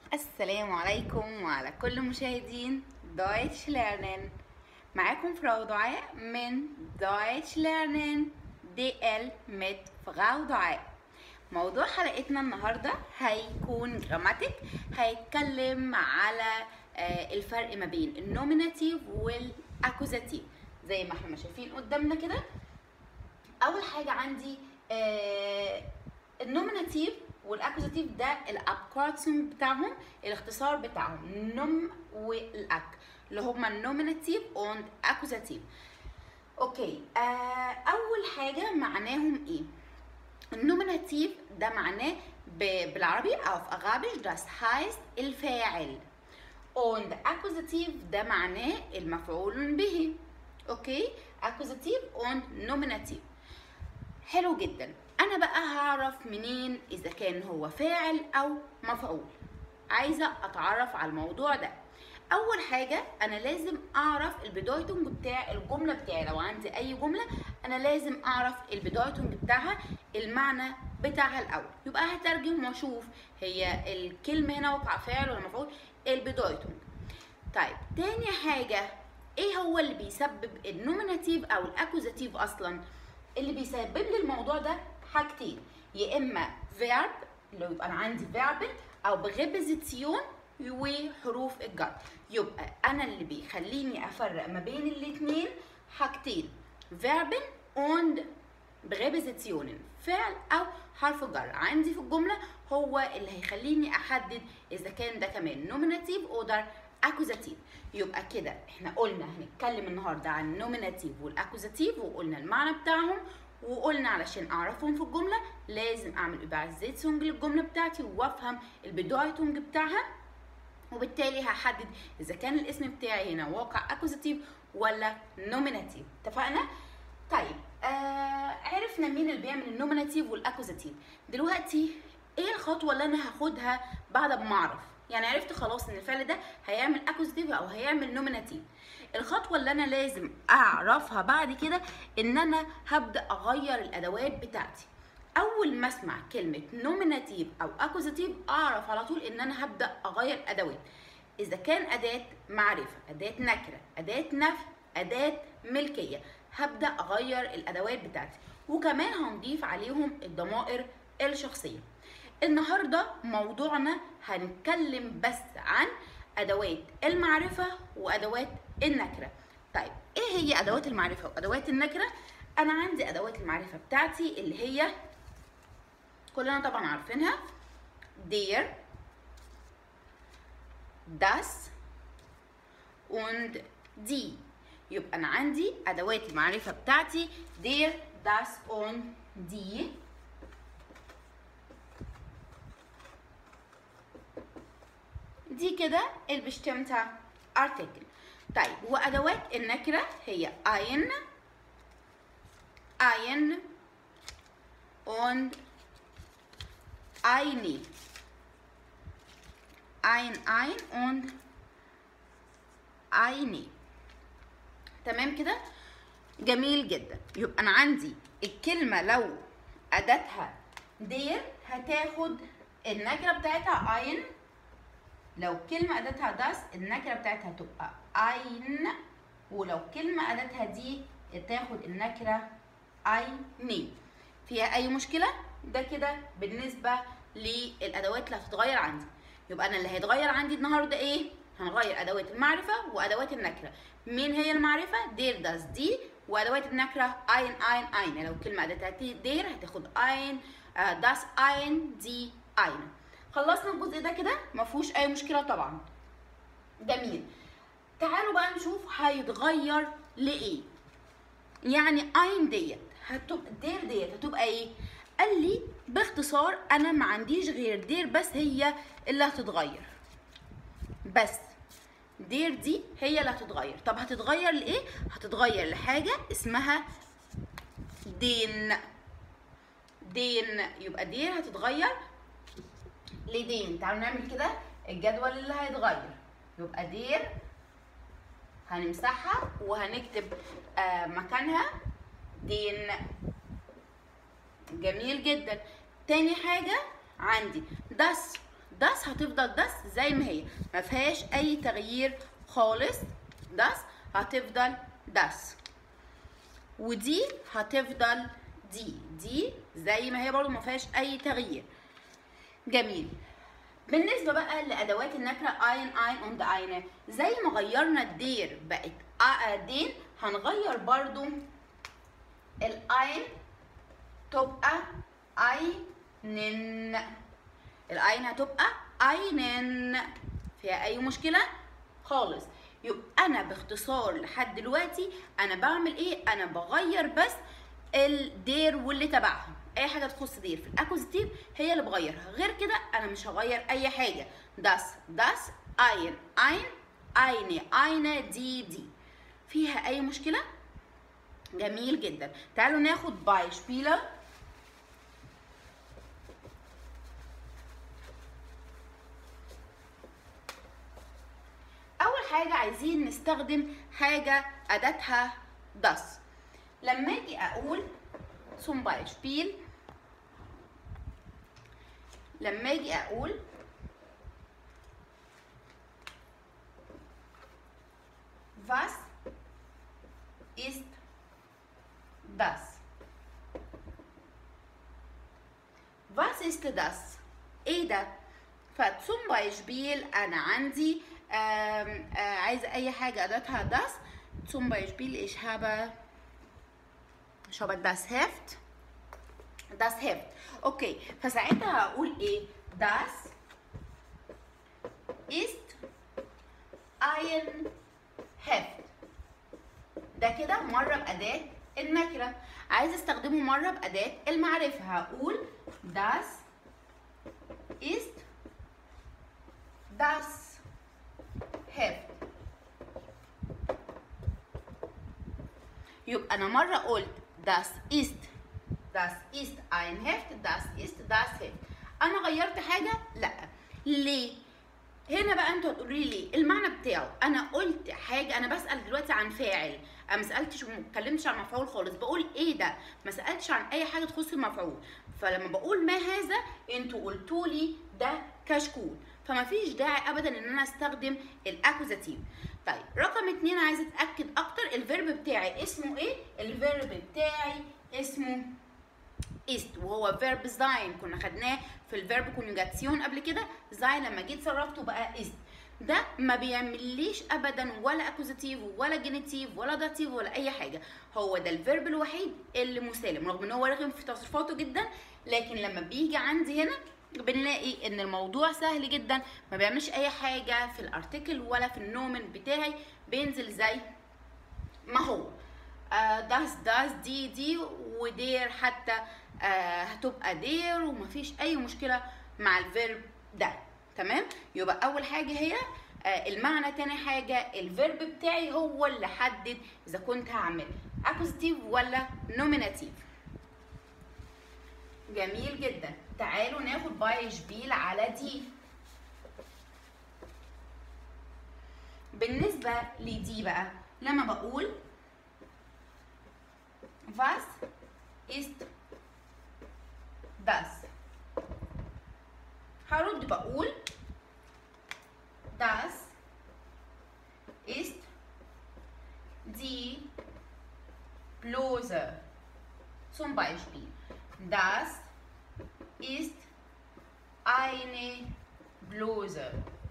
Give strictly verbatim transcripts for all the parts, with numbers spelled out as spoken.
السلام عليكم وعلى كل مشاهدين Deutsch Lernen. معاكم فراو دعاء من Deutsch Lernen دي إل mit فراو دعاء. موضوع حلقتنا النهاردة هيكون جراماتيك، هيتكلم على الفرق ما بين النوميناتيف والأكوزاتيف زي ما احنا شايفين قدامنا كده. أول حاجة عندي النوميناتيف والاكوزاتيف ده الابكارتسون بتاعهم، الاختصار بتاعهم نوم والاك اللي هما النوميناتيف اند اكوزاتيف. اوكي، آه اول حاجه معناهم ايه؟ النوميناتيف ده معناه بالعربي او في اغابش das heißt الفاعل، und اكوزاتيف ده معناه المفعول به. اوكي، اكوزاتيف and نوميناتيف. حلو جدا. انا بقى هعرف منين اذا كان هو فاعل او مفعول؟ عايزه اتعرف على الموضوع ده. اول حاجه انا لازم اعرف البدايتنج بتاع الجمله بتاعي. لو عندي اي جمله انا لازم اعرف البدايتنج بتاعها، المعنى بتاعها الاول. يبقى هترجم واشوف هي الكلمه هنا وقع فاعل ولا مفعول، البدايتنج. طيب تاني حاجه، ايه هو اللي بيسبب النوميناتيف او الاكوزاتيف اصلا؟ اللي بيسبب لي الموضوع ده حاجتين، يا اما فيرب اللي يبقى انا عندي فيرب او بغيبزيتيون وحروف الجر. يبقى انا اللي بيخليني افرق ما بين الاثنين حاجتين، فيرب und بغيبزيتيون، فعل او حرف جر عندي في الجمله، هو اللي هيخليني احدد اذا كان ده كمان نوميناتيف اور اكوزاتيف. يبقى كده احنا قلنا هنتكلم النهارده عن النوميناتيف والاكوزاتيف، وقلنا المعنى بتاعهم، وقلنا علشان اعرفهم في الجمله لازم اعمل übersetzung للجمله بتاعتي وافهم البدايتنج بتاعها، وبالتالي هحدد اذا كان الاسم بتاعي هنا واقع اكوزاتيف ولا نوميناتيف. اتفقنا؟ طيب آه عرفنا مين اللي بيعمل النوميناتيف والاكوزاتيف. دلوقتي ايه الخطوه اللي انا هاخدها بعد ما اعرف؟ يعني عرفت خلاص ان الفعل ده هيعمل اكوزاتيف او هيعمل نوميناتيف. الخطوه اللي انا لازم اعرفها بعد كده ان انا هبدا اغير الادوات بتاعتي. اول ما اسمع كلمه نوميناتيف او اكوزاتيف اعرف على طول ان انا هبدا اغير ادوات. اذا كان اداه معرفه، اداه نكره، اداه نفي، اداه ملكيه، هبدا اغير الادوات بتاعتي، وكمان هنضيف عليهم الضمائر الشخصيه. النهارده موضوعنا هنتكلم بس عن ادوات المعرفه وادوات النكره. طيب ايه هي ادوات المعرفه وادوات النكره؟ انا عندي ادوات المعرفه بتاعتي اللي هي كلنا طبعا عارفينها، der das und die. يبقى انا عندي ادوات المعرفه بتاعتي der das und die. دي كده البشتمتة article. طيب وادوات النكره هي ein ein und eine. ein ein und eine. تمام كده؟ جميل جدا. يبقى انا عندي الكلمه لو اداتها دير هتاخد النكره بتاعتها ein، لو كلمه اداتها داس النكره بتاعتها تبقى ein، ولو كلمه اداتها دي تاخد النكره eine. فيها اي مشكله؟ ده كده بالنسبه للادوات اللي هتتغير عندي. يبقى انا اللي هيتغير عندي النهارده ايه؟ هنغير ادوات المعرفه وادوات النكره. مين هي المعرفه؟ دير داس دي، وادوات النكره ein ein eine. لو كلمه اداتها دير هتاخد ein داس ein دي eine. خلصنا الجزء ده كده ما فيهوش اي مشكله طبعا. جميل. تعالوا بقى نشوف هيتغير لايه. يعني ein ديت هتبقى دير ديت هتبقى ايه؟ قال لي باختصار انا ما عنديش غير دير بس هي اللي هتتغير، بس دير دي هي اللي هتتغير. طب هتتغير لايه؟ هتتغير لحاجه اسمها دين. دين يبقى دير هتتغير لدين. تعالوا نعمل كده الجدول اللي هيتغير. يبقى دير هنمسحها وهنكتب آه مكانها دين. جميل جدا. تاني حاجه عندي das das هتفضل das زي ما هي، ما فيهاش اي تغيير خالص. das هتفضل das، ودي هتفضل دي، دي زي ما هي برضو ما فيهاش اي تغيير. جميل. بالنسبه بقى لادوات النكره ein ein und eine، زي ما غيرنا الدير بقت دين، هنغير برضو الاين تبقى einen، الاين هتبقى einen، فيها اي مشكله خالص. يبقى انا باختصار لحد دلوقتي انا بعمل ايه؟ انا بغير بس الدير واللي تبعها، اي حاجه تخص دير في الاكوزاتيف هي اللي بغيرها، غير كده انا مش هغير اي حاجه. das das ein ein eine eine دي دي، فيها اي مشكله؟ جميل جدا. تعالوا ناخد بايشبيلر. اول حاجه عايزين نستخدم حاجه اداتها das. لما اجي اقول zum Beispiel، لما اجي اقول was ist das؟ was ist das؟ ايه ده؟ فzum Beispiel انا عندي آم آه عايزه اي حاجه اداتها das. zum Beispiel ich habe ich habe das Heft، das Heft. اوكي، فساعتها هقول ايه؟ das ist ein Heft. ده كده مره باداه النكره. عايزه استخدمه مره باداه المعرفه، هقول das ist das Heft. يبقى انا مره قلت das ist das ist ein Heft، das ist das Heft. انا غيرت حاجه؟ لا. ليه؟ هنا بقى انتوا هتقولوا لي ليه؟ المعنى بتاعه، انا قلت حاجه، انا بسال دلوقتي عن فاعل، انا ما سالتش وما اتكلمتش عن مفعول خالص، بقول ايه ده؟ ما سالتش عن اي حاجه تخص المفعول. فلما بقول ما هذا انتوا قلتوا لي ده كشكول، فما فيش داعي ابدا ان انا استخدم الاكوزاتيف. طيب رقم اتنين، عايزه اتاكد اكتر الفيرب بتاعي اسمه ايه؟ الفيرب بتاعي اسمه ist، وهو فيرب زاين، كنا خدناه في الفيرب كونجاتيون قبل كده. زاين لما جيت صرفته بقى ist. ده ما بيعمليش ابدا ولا اكوزاتيف ولا جينيتيف ولا داتيف ولا اي حاجه، هو ده الفيرب الوحيد اللي مسالم، رغم ان هو رخم في تصريفاته جدا، لكن لما بيجي عندي هنا بنلاقي ان الموضوع سهل جدا، ما بيعملش اي حاجه في الارتكل ولا في النومن بتاعي، بينزل زي ما هو. آه داس داس دي دي ودير حتى آه هتبقى دير، ومفيش اي مشكله مع الفيرب ده. تمام؟ يبقى اول حاجه هي آه المعنى، تاني حاجه الفيرب بتاعي هو اللي حدد اذا كنت هعمل اكوزاتيف ولا نوميناتيف. جميل جدا. تعالوا ناخد بايشبيل على دي. بالنسبه لدي بقى، لما بقول was ist das، هرد بقول das ist die Bluse. Zum Beispiel das ist eine Bluse.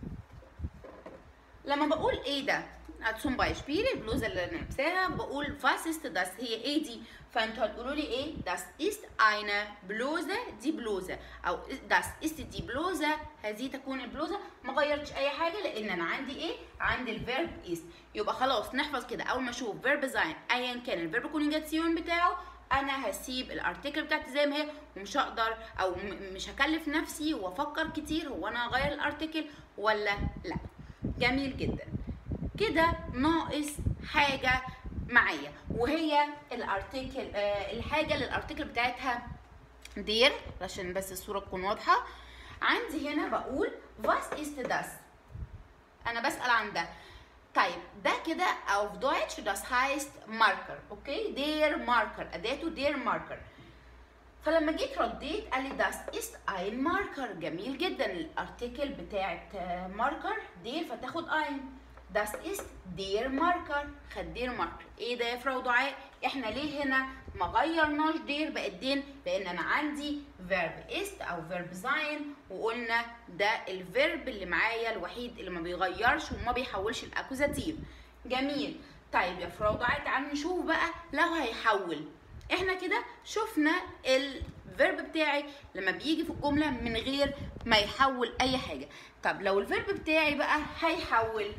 لما بقول ايه ده؟ zum Beispiel البلوزه اللي انا لابساها، بقول was ist das، هي ايه دي؟ فانتوا هتقولوا لي ايه؟ das ist eine Bluse، دي بلوزه، او das ist die Bluse، هذه تكون البلوزه. ما غيرتش اي حاجه لان انا عندي ايه؟ عندي الفيرب ist. يبقى خلاص نحفظ كده، اول ما اشوف فيرب زاين ايا كان الفيرب كونجاتيون بتاعه، انا هسيب الارتكل بتاعتي زي ما هي، ومش هقدر او مش هكلف نفسي وافكر كتير هو انا هغير الارتكل ولا لا. جميل جدا. كده ناقص حاجه معايا، وهي الارتكل، آه الحاجه اللي الارتكل بتاعتها دير، عشان بس الصوره تكون واضحه. عندي هنا بقول was ist das، انا بسال عن ده. طيب ده كده auf Deutsch das heißt Marker، اوكي؟ der Marker، اداته der Marker. فلما جيت رديت قال لي das ist ein Marker. جميل جدا، الارتكل بتاعت ماركر دير فتاخد ein. das ist der Marker. خد دير ماركر. ايه ده يا فراو دعاء؟ احنا ليه هنا ما غيرناش دير بقت دين؟ لان انا عندي verb ist او verb sein، وقلنا ده الفيرب اللي معايا الوحيد اللي ما بيغيرش وما بيحولش الاكوزاتيف. جميل. طيب يا فراو دعاء تعالوا نشوف بقى لو هيحول. احنا كده شفنا الفيرب بتاعي لما بيجي في الجمله من غير ما يحول اي حاجه. طب لو الفيرب بتاعي بقى هيحول،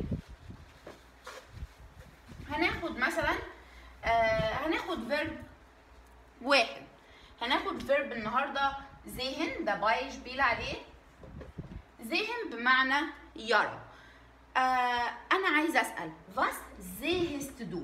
هناخد مثلا آه هناخد فيرب واحد. هناخد فيرب النهارده ذهن، ده باي شبيل عليه. ذهن بمعنى يرى. آه انا عايزه اسال was sehst du؟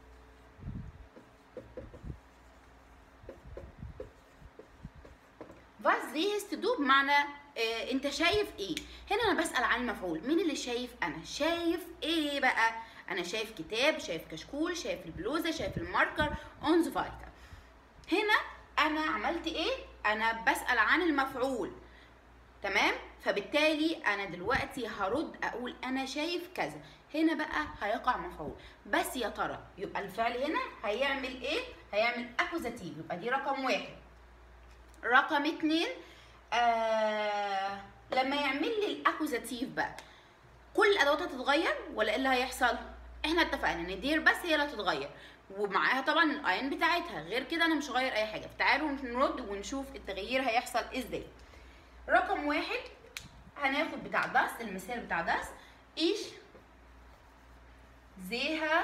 was sehst du بمعنى آه انت شايف ايه؟ هنا انا بسال عن المفعول. مين اللي شايف؟ انا. شايف ايه بقى؟ انا شايف كتاب، شايف كشكول، شايف البلوزه، شايف الماركر اون ذا فايتا. هنا انا عملت ايه؟ انا بسال عن المفعول. تمام؟ فبالتالي انا دلوقتي هرد اقول انا شايف كذا. هنا بقى هيقع مفعول. بس يا ترى يبقى الفعل هنا هيعمل ايه؟ هيعمل اكوزاتيف. يبقى دي رقم واحد. رقم اتنين، آه لما يعمل لي الاكوزاتيف بقى كل الادوات هتتغير ولا ايه اللي هيحصل؟ احنا اتفقنا ان دير بس هي اللي هتتغير ومعاها طبعا الاين بتاعتها، غير كده انا مش هغير اي حاجه. فتعالوا نرد ونشوف التغيير هيحصل ازاي. رقم واحد هناخد بتاع داس، المثال بتاع داس. ich sehe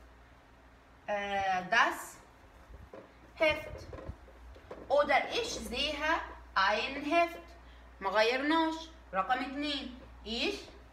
äh, das Heft oder ich sehe ein Heft. ما غيرناش. رقم اتنين ich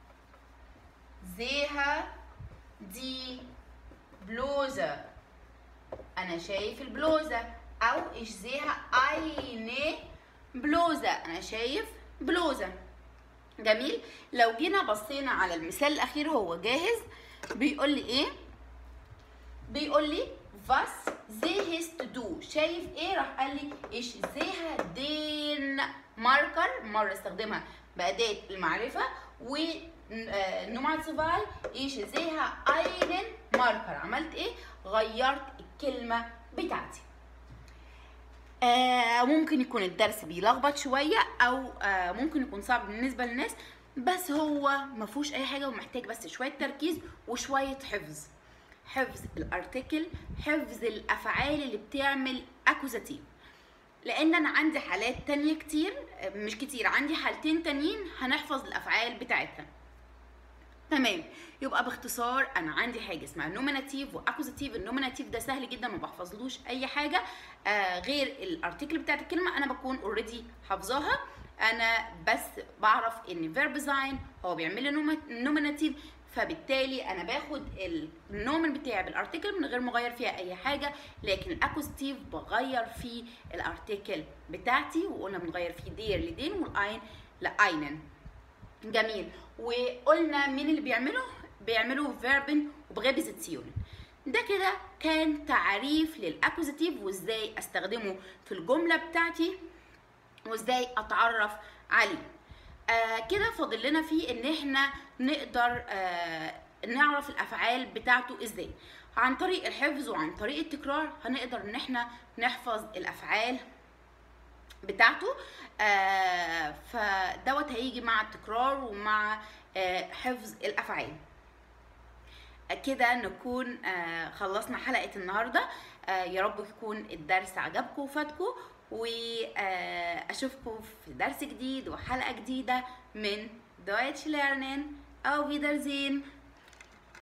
sehe die Bluse. أنا شايف البلوزة. أو ich sehe eine Bluse. أنا شايف بلوزة. جميل. لو جينا بصينا على المثال الأخير هو جاهز. بيقول لي إيه؟ بيقول لي was sehst du؟ شايف إيه؟ راح قال لي ich sehe den Marker. مرة استخدمها بأداة المعرفة و نوع صفاي ich sehe einen Marker. عملت ايه؟ غيرت الكلمة بتاعتي. آه ممكن يكون الدرس بيلخبط شوية او آه ممكن يكون صعب بالنسبة للناس، بس هو مفهوش اي حاجة ومحتاج بس شوية تركيز وشوية حفظ. حفظ الارتكل، حفظ الافعال اللي بتعمل اكوزاتيف. لان انا عندي حالات تانية كتير، مش كتير، عندي حالتين تانيين هنحفظ الافعال بتاعتها. تمام. يبقى باختصار انا عندي حاجه اسمها نوميناتيف واكوزاتيف. النوميناتيف ده سهل جدا ما بحفظلوش اي حاجه آه غير الارتكل بتاعت الكلمه انا بكون اوريدي حافظاها. انا بس بعرف ان فيرب زاين هو بيعمل لي نوميناتيف، فبالتالي انا باخد النومن بتاعي بالارتكل من غير ما اغير فيها اي حاجه. لكن الاكوزاتيف بغير فيه الارتكل بتاعتي، وقلنا بنغير فيه دير لدين والاين لاينن. جميل. وقلنا مين اللي بيعمله؟ بيعملوا فيربن وبغيبزيتسيون. ده كده كان تعريف للاكوزاتيف وازاي استخدمه في الجمله بتاعتي وازاي اتعرف عليه. آه كده فاضل لنا فيه ان احنا نقدر آه نعرف الافعال بتاعته ازاي. عن طريق الحفظ وعن طريق التكرار هنقدر ان احنا نحفظ الافعال بتاعته. آه فدوت هيجي مع التكرار ومع آه حفظ الافعال. كده نكون آه خلصنا حلقه النهارده. آه يا رب يكون الدرس عجبكم وفادكم، واشوفكم في درس جديد وحلقه جديده من Deutsch lernen. Auf Wiedersehen.